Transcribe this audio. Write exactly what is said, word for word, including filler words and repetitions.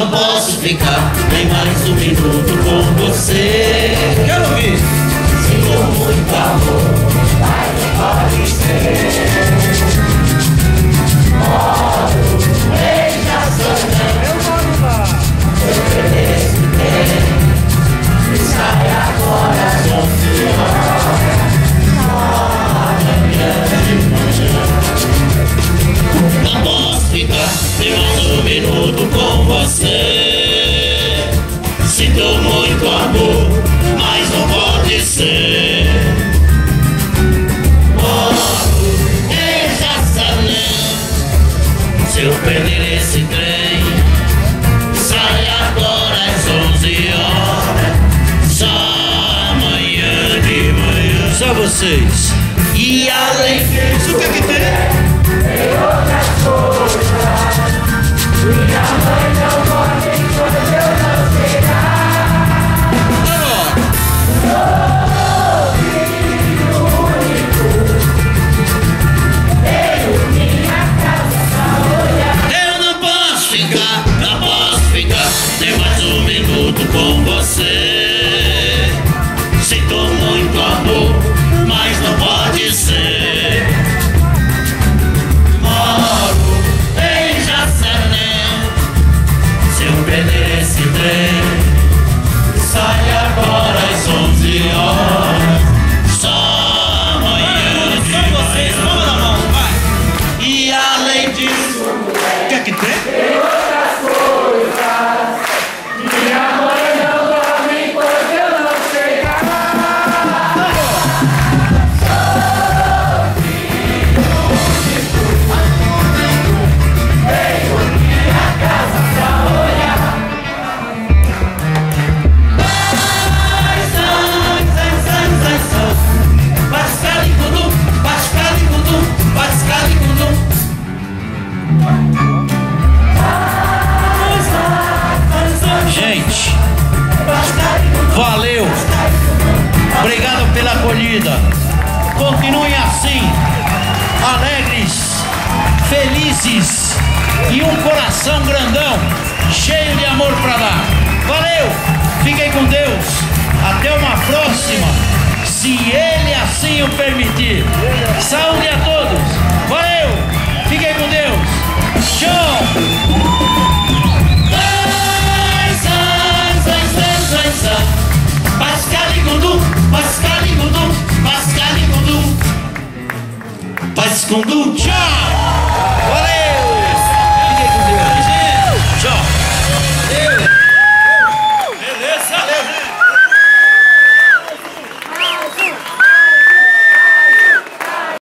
não posso ficar nem mais um minuto com você. Quero ouvir. Sinto muito amor, mas não pode ser. Moro em Jaçanã, Eu moro lá. eu perder esse tempo. E sai agora às onze horas, amanhã de manhã. Não posso ficar nem mais um minuto com você. Sinto muito amor, mas não pode ser. Moro em Jaçanã, se eu perder esse trem, sai agora às onze horas, só amanhã de manhã. Só vocês. E além disso, O que que tem? tem outras coisas. Minha mãe não morre enquanto eu não chegar. Sou filho único, tenho minha casa pra olhar. Eu não posso ficar, não posso ficar nem mais um minuto com você. Sinto muito amor, mas não pode ser. Moro em Jaçanã, se eu perder esse trem, sai agora às onze horas, só amanhã de Só vocês. Vamos na manhã. mão, vai. E além disso, O que que tem? tem outras coisas. Minha mãe não dorme enquanto eu não chegar. Gente, valeu. Obrigado pela acolhida. Continuem assim, alegres, felizes e um coração grandão, cheio de amor pra dar. Valeu. Fiquem com Deus. Até uma próxima, se Ele assim o permitir. Saúde a todos. Valeu. Fiquem com Deus. Tchau. Pascaligundum, Pascaligundum, Pascaligundum, Pascaligundum, tchau!